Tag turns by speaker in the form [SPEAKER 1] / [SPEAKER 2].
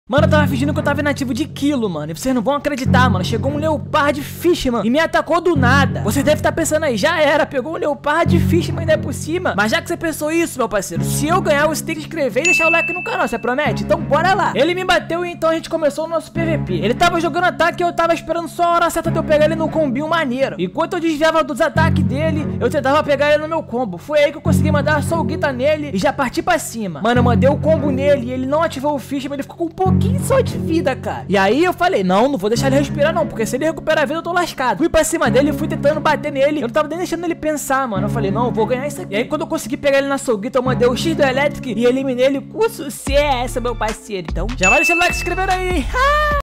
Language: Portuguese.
[SPEAKER 1] Mano, eu tava fingindo que eu tava inativo de quilo, mano. E vocês não vão acreditar, mano. Chegou um Leopard Fishman e me atacou do nada. Você deve estar pensando aí, já era. Pegou um Leopard Fishman ainda por cima. Mas já que você pensou isso, meu parceiro, se eu ganhar, você tem que inscrever e deixar o like no canal, você promete? Então bora lá. Ele me bateu e então a gente começou o nosso PVP. Ele tava jogando ataque e eu tava esperando só a hora certa de eu pegar ele no combinho maneiro. Enquanto eu desviava dos ataques dele, eu tentava pegar ele no meu combo. Foi aí que eu consegui mandar a Soul Guita nele e já parti pra cima. Mano, eu mandei o combo nele e ele não ativou o Fishman, ele ficou com um pouquinho só de vida, cara. E aí eu falei, não vou deixar ele respirar não, porque se ele recuperar a vida eu tô lascado. Fui pra cima dele e fui tentando bater nele. Eu não tava nem deixando ele pensar, mano. Eu falei, não, eu vou ganhar isso aqui. E aí quando eu consegui pegar ele na Soul Guita, eu mandei o X do Electric e eliminei ele com sucesso, meu parceiro. Então já vai deixando o like e se inscrevendo aí.